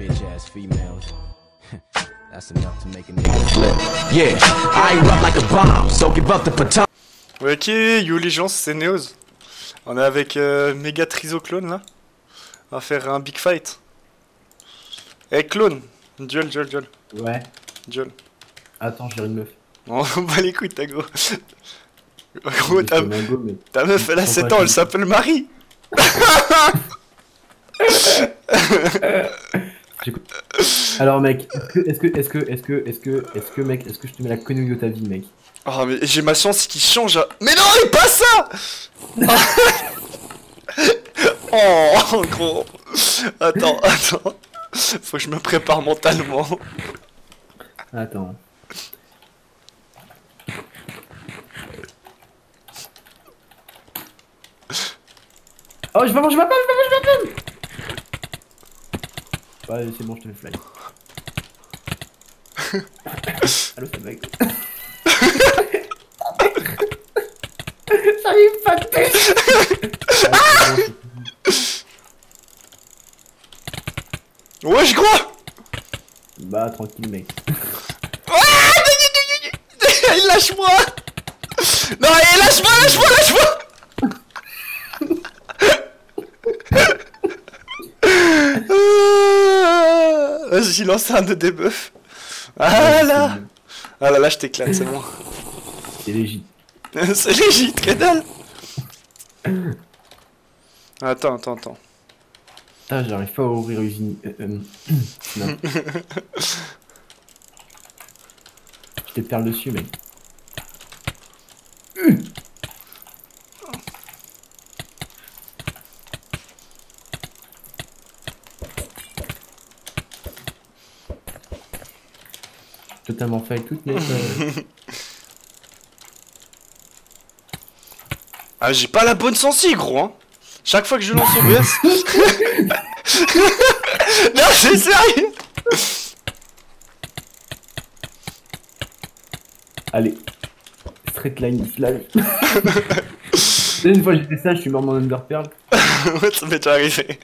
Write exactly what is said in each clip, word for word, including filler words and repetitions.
bitch ass females. That's enough to make a nigga flip. Yeah, I erupt like a bomb, so give up the baton. Ok, yo les gens, c'est Neos. On est avec euh, Méga Triso Clone là. On va faire un big fight. Eh hey, Clone, duel, duel, duel. Ouais. Duel. Attends, j'ai une meuf. On bat les couilles, ta go. Gros, ta, go, mais... ta meuf elle a sept ans, elle s'appelle Marie. Alors mec, est-ce que, est-ce que, est-ce que, est-ce que, est-ce que mec, est-ce que je te mets la connerie de ta vie mec? Oh mais j'ai ma chance qui change à... Mais non, mais pas ça. Oh gros. Attends, attends. Faut que je me prépare mentalement. Attends. Oh, je vais manger ma pelle, je vais manger ma pelle. Ouais, c'est bon, je te fais fly. Allo, ça mec. J'arrive pas de pêche. Wesh gros. Bah, tranquille mec. Il lâche-moi. Non, lâche-moi, lâche-moi, lâche-moi. Vas-y, lance un de débuff. Ah là. Ah là là, je t'éclate, c'est bon. C'est légit. C'est légit, que dalle. Attends, attends, attends. Ah, j'arrive pas à ouvrir usine. Euh, euh... Non. Je te perle dessus, mec. Totalement fait avec toutes mes... Euh... Ah, j'ai pas la bonne sensi, gros, hein. Chaque fois que je lance O B S... Non, c'est sérieux. Allez. Straight line slash. Une fois j'ai fait ça, je suis mort mon underpearl. Ouais, ça m'est déjà arrivé.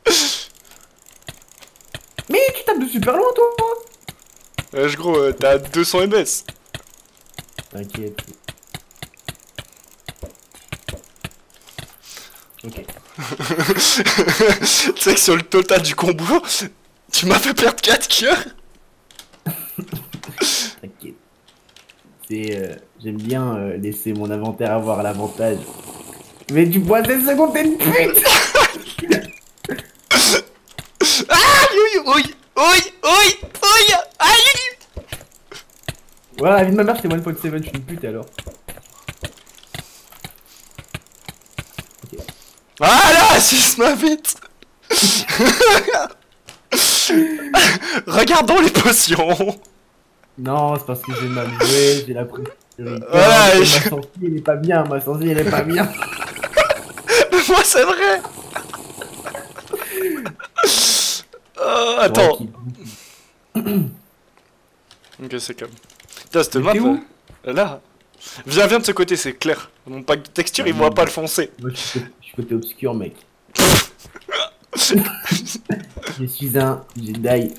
Mais tu tapes de super loin, toi. Wesh gros, euh, t'as deux cents M S. T'inquiète. Ok. Tu sais que sur le total du combo, tu m'as fait perdre quatre cœurs. T'inquiète. C'est... Euh, J'aime bien euh, laisser mon inventaire avoir l'avantage. Mais tu bois des secondes, t'es une pute. Ah, oui, oui, oui, oui, oui, aïe. Voilà, la vie de ma mère c'était un point sept, je suis une pute alors. Ok. Voilà, six ma vite. Regardons les potions. Non, c'est parce que j'ai mal joué, j'ai la prise. Voilà, ma je... sensi elle est pas bien, ma sensi elle est pas bien. Moi c'est vrai. Oh, attends. Ok, c'est calme. Putain, cette map là, là. Viens, viens de ce côté, c'est clair. Mon pack de texture, il voit pas le foncé. Moi je suis, je suis côté obscur, mec. Je suis un Jedi.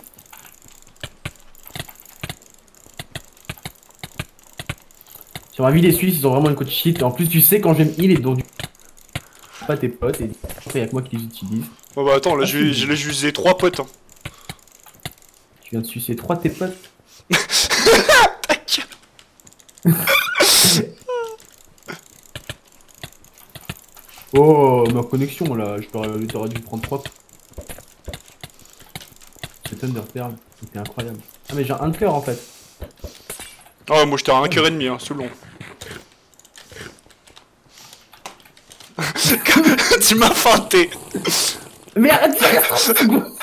Sur ma vie, les Suisses, ils ont vraiment une coach shit. En plus, tu sais, quand j'aime heal et donc du... pas tes potes, et après, y'a que moi qui les utilise. Oh bah attends, là, ah, je l'ai usé trois potes. Hein. Tu viens de sucer trois de tes potes. Oh, ma connexion, là, j'aurais dû prendre trois. C'est Thunderpearl, c'était incroyable. Ah, mais j'ai un cœur, en fait. Ah ouais, moi j'étais à un cœur et demi, hein, selon. Tu m'as feinté. Mais arrête de faire ça.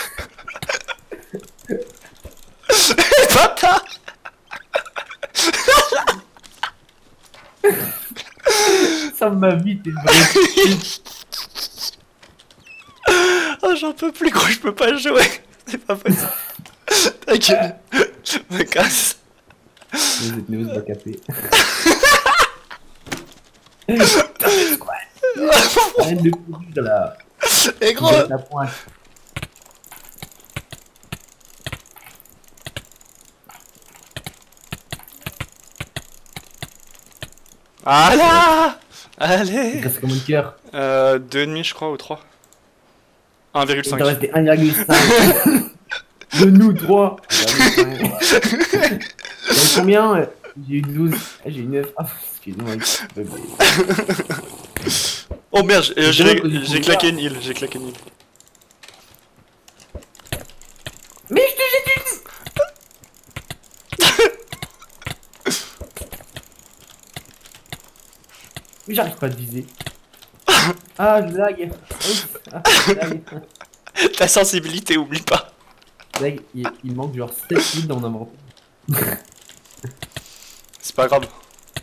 Bâtard. Ça m'a vite, t'es une vraie. Oh, j'en peux plus, gros, je peux pas jouer. C'est pas possible. Ta gueule. Me casse. Vous êtes Neos va caper. Arrête de courir là. Et gros. La pointe. Ah là. Il Allez. te reste combien de cœurs? Euh, deux virgule cinq je crois, ou trois. un virgule Il cinq. te restait un virgule cinq. De nous, trois. T'as eu combien? euh J'ai eu douze. Ah, j'ai eu neuf. Ah, excuse-moi. Oh merde, j'ai- C'est j'ai bon, que j'ai j'ai claqué couvert. une île, j'ai claqué une île. Mais je te jette une... Mais j'arrive pas à te viser. Ah, je lag. Ouf. Ah, je lag. Ta sensibilité, oublie pas. Lag, il, il manque genre sept mille dans mon inventaire. C'est pas grave.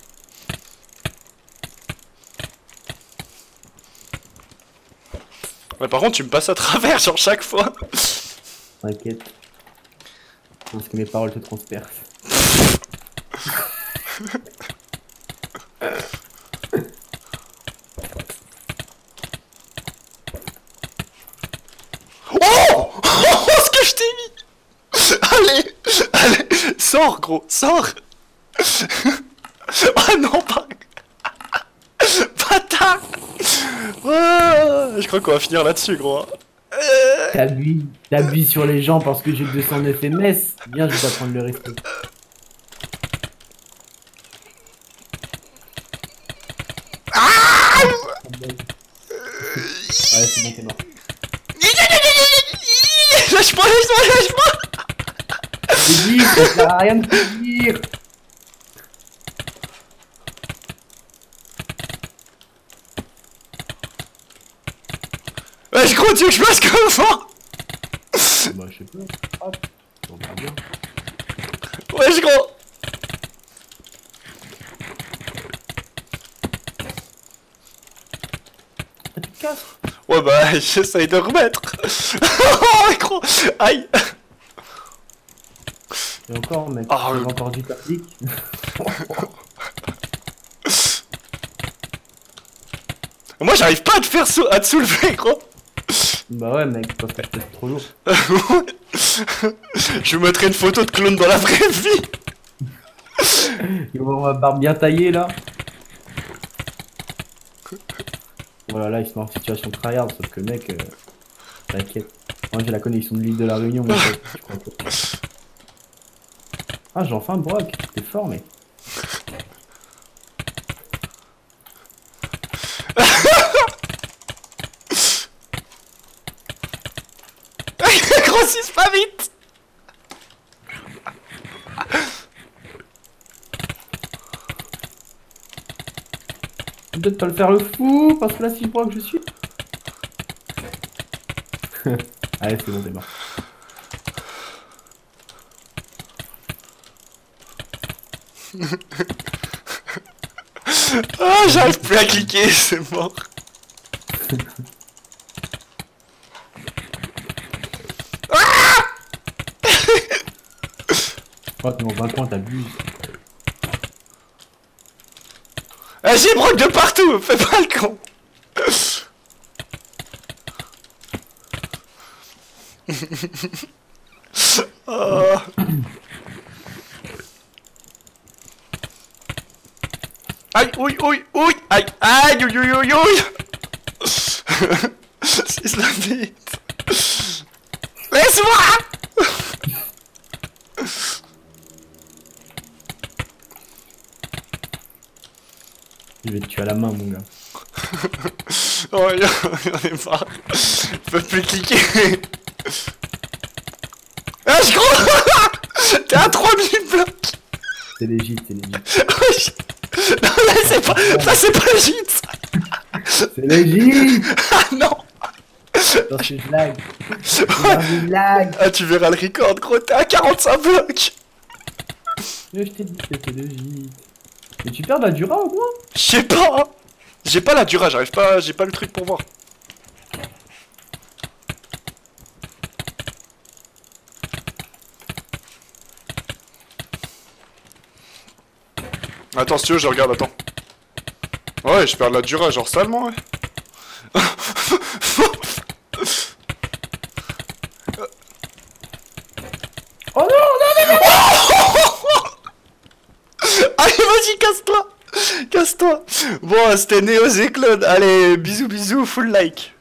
Ouais, par contre, tu me passes à travers sur chaque fois. T'inquiète. Je pense que mes paroles te transpercent. Oh, oh, ce que je t'ai mis. Allez, allez, sors, gros, sors. Oh non, pas... Bâtard. Oh, je crois qu'on va finir là-dessus, gros. Euh... T'appuies, t'appuies sur les gens parce que j'ai deux cent neuf M S. Viens, je vais t'apprendre le respect. Ah. Ouais, c'est bon, t'es mort. Lâche-moi, lâche-moi, lâche-moi. J'ai dit, ça sert à rien de te dire. Ouais, je crois, tu veux que je passe comment? Bah, je sais pas. Hop, on verra bien. Ouais, je crois. Ah, tu te casses. Ouais, bah, j'essaye de remettre. Oh, gros. Aïe. Et encore, mec, Ah, j'ai oui. encore du tactique. Moi, j'arrive pas à te faire sou à te soulever, gros. Bah ouais, mec, parce que c'est trop lourd. Je vous mettrai une photo de clone dans la vraie vie. Il va avoir ma barbe bien taillée, là. Voilà, là, il se met en situation tryhard, sauf que, mec, euh, t'inquiète. Moi, j'ai la connexion de l'île de la Réunion, mais je crois pas. Ah, j'ai enfin Brock. T'es fort, mec. Grossisse pas vite. Peut-être pas le faire le fou, parce que là, si je vois que je suis. Allez, c'est bon, t'es mort. Ah, j'arrive plus à cliquer, c'est mort. Oh, t'es dans un coin, t'abuses. Ah, j'ai broc de partout, fais pas le con. Oh. Aïe, ouille, ouille, ouille, aïe, aïe, ouille, ouille, ouille, ouille. C'est la bite. Laisse-moi. Je vais te tuer à la main, mon gars. Oh, j'en ai marre. Je peux plus cliquer. Ah, je crois. T'es à trois mille blocs. C'est légit, c'est légit. Non, là, c'est pas... Ça, c'est pas légit, ça. C'est légit. Ah, non. Attends, je lag. Je lag. Ah, tu verras le record, gros. T'es à quarante-cinq blocs. Mais je t'ai dit que c'était légit. Mais tu perds la Dura au moins? Je sais pas. J'ai pas la Dura, j'arrive pas... J'ai pas le truc pour voir. Attends, si tu veux, je regarde, attends. Ouais, je perds la Dura, genre salement, ouais. Oh non, non, non, non. Allez, vas-y, casse-toi. Casse-toi. Bon, c'était Néos et Clone. Allez, bisous, bisous, full like.